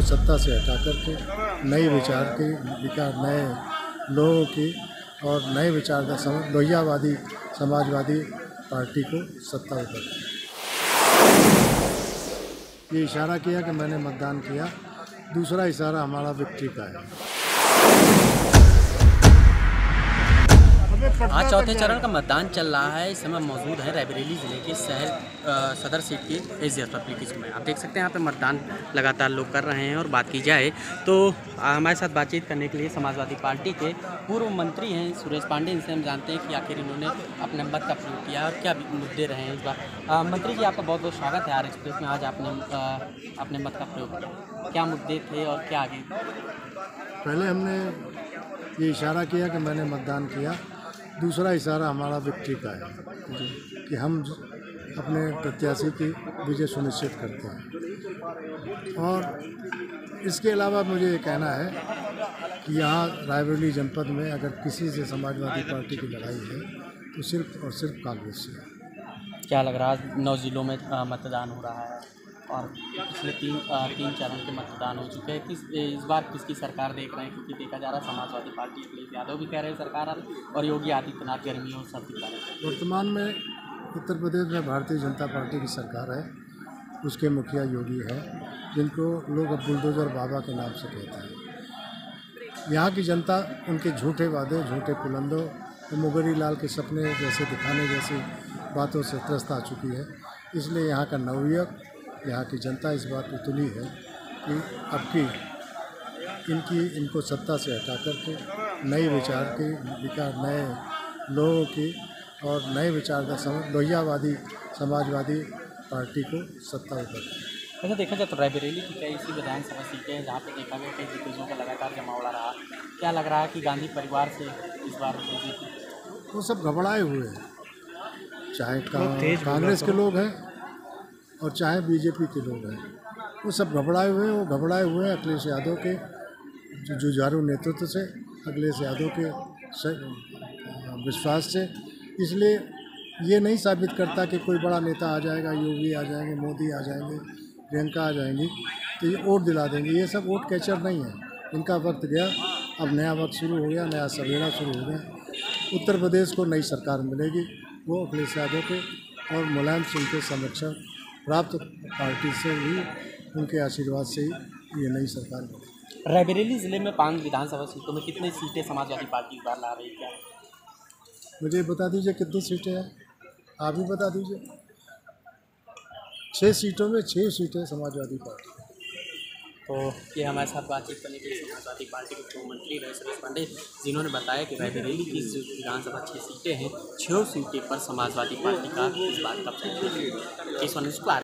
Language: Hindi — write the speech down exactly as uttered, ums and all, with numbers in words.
इनको सत्ता से हटा करके नए विचार के विकास, नए लोगों की और नए विचार का सम लोहियावादी समाजवादी पार्टी को सत्ता पर ये इशारा किया कि मैंने मतदान किया। दूसरा इशारा हमारा विक्ट्री का है। आज चौथे चरण का मतदान चल रहा है। इस समय मौजूद है रायबरेली ज़िले के शहर सदर सीट के S D S public school में। आप देख सकते हैं यहाँ पे मतदान लगातार लोग कर रहे हैं। और बात की जाए तो हमारे साथ बातचीत करने के लिए समाजवादी पार्टी के पूर्व मंत्री हैं सुरेश पांडे। इनसे हम जानते हैं कि आखिर इन्होंने अपने मत का प्रयोग किया और क्या मुद्दे रहे हैं इस बार। मंत्री जी, आपका बहुत बहुत स्वागत है आर एक्सप्रेस में। आज आपने आ, अपने मत का प्रयोग किया, क्या मुद्दे थे और क्या आगे? पहले हमने ये इशारा किया कि मैंने मतदान किया। दूसरा इशारा हमारा विक्ट्री का है कि हम अपने प्रत्याशी की विजय सुनिश्चित करते हैं। और इसके अलावा मुझे ये कहना है कि यहाँ रायबरेली जनपद में अगर किसी से समाजवादी पार्टी की लड़ाई है तो सिर्फ और सिर्फ कांग्रेस से। क्या लग रहा है नौ जिलों में मतदान हो रहा है और पिछले तीन तीन चरण के मतदान हो चुके हैं। किस इस बार किसकी सरकार देख रहे हैं? क्योंकि देखा जा रहा है समाजवादी पार्टी अखिलेश यादव भी कह रहे हैं सरकार और योगी आदित्यनाथ गर्मियों और सर्दी का। वर्तमान में उत्तर प्रदेश में भारतीय जनता पार्टी की सरकार है। उसके मुखिया योगी है, जिनको लोग अब बुलडोजर बाबा के नाम से कहते हैं। यहाँ की जनता उनके झूठे वादे, झूठे पुलंदों, मुगरी लाल के सपने जैसे दिखाने जैसी बातों से त्रस्त आ चुकी है। इसलिए यहाँ का नवयुवक, यहाँ की जनता इस बात पर तुली है कि अब की इनकी इनको सत्ता से हटा करके नए विचार के विकास, नए लोगों की और नए विचार का सम लोहियावादी समाजवादी पार्टी को सत्ता पर। अच्छा, देखा जाए तो रायबरेली की कई ऐसी विधानसभा सीटें हैं जहाँ पे देखा गया कई दिग्गजों का लगातार जमावड़ा रहा। क्या लग रहा है कि गांधी परिवार से इस बार वो सब घबराए हुए हैं, चाहे कांग्रेस के लोग हैं और चाहे बीजेपी के लोग हैं। वो सब घबराए हुए हैं। वो घबराए हुए हैं अखिलेश यादव के जो जुझारू नेतृत्व से, अखिलेश यादव के विश्वास से। इसलिए ये नहीं साबित करता कि कोई बड़ा नेता आ जाएगा, योगी आ जाएंगे, मोदी आ जाएंगे, प्रियंका आ जाएंगी तो ये वोट दिला देंगे। ये सब वोट कैचर नहीं है। इनका वक्त गया, अब नया वक्त शुरू हो गया, नया सवेरा शुरू हो गया। उत्तर प्रदेश को नई सरकार मिलेगी। वो अखिलेश यादव के और मुलायम सिंह के संरक्षण प्राप्त पार्टी से ही, उनके आशीर्वाद से ही ये नई सरकार बनी। रायबरेली ज़िले में पांच विधानसभा सीटों में कितनी सीटें समाजवादी पार्टी इस बार ला रही है? क्या मुझे बता दीजिए कितनी सीटें हैं, आप ही बता दीजिए। छः सीटों में छः सीटें समाजवादी पार्टी। तो ये हमारे साथ बातचीत करने के लिए समाजवादी पार्टी के पूर्व मंत्री रहे सुरेश पांडे, जिन्होंने बताया कि रायबरेली की जो विधानसभा छः सीटें हैं, छः सीटें पर समाजवादी पार्टी का इस बार कब्जा है।